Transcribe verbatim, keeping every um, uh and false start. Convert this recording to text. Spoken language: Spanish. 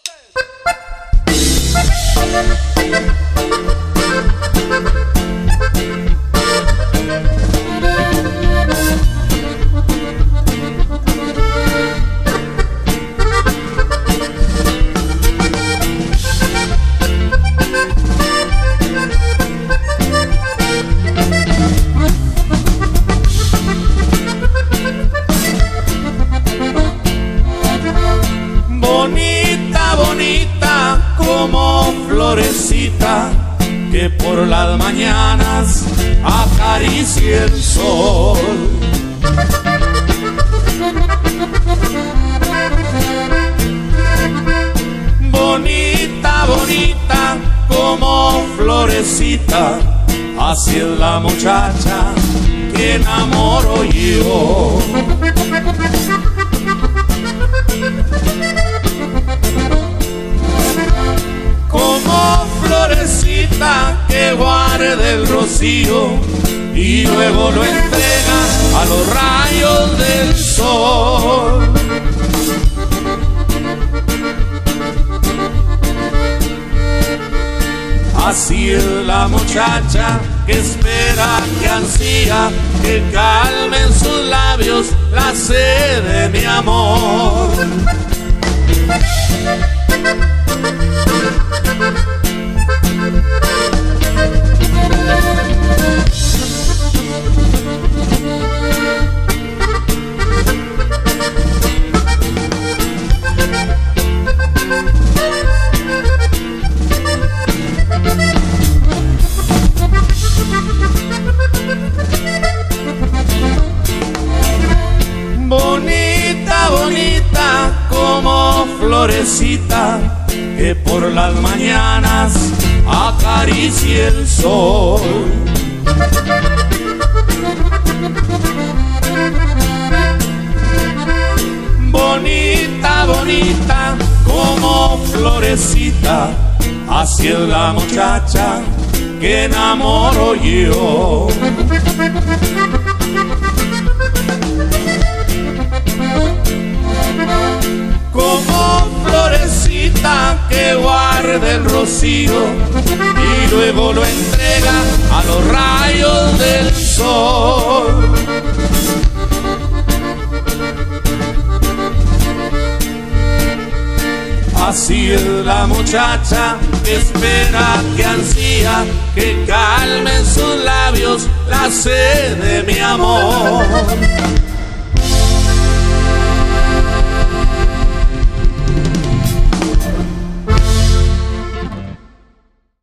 Bonita, bonita como florecita que por las mañanas acaricia el sol. Bonita, bonita como florecita, así es la muchacha que enamoro yo. Como florecita que guarda el rocío y luego lo entrega a los rayos del sol. Así es la muchacha que espera, que ansía, que calmen sus labios la sed de mi amor. Bonita, bonita como florecita que por las mañanas acaricia el sol. Bonita, bonita como florecita, así es la muchacha que enamoro yo. Como florecita que guarda el rocío y luego lo entrega a los rayos del sol. Así es la muchacha que espera, que ansía, que calmen sus labios la sed de mi amor.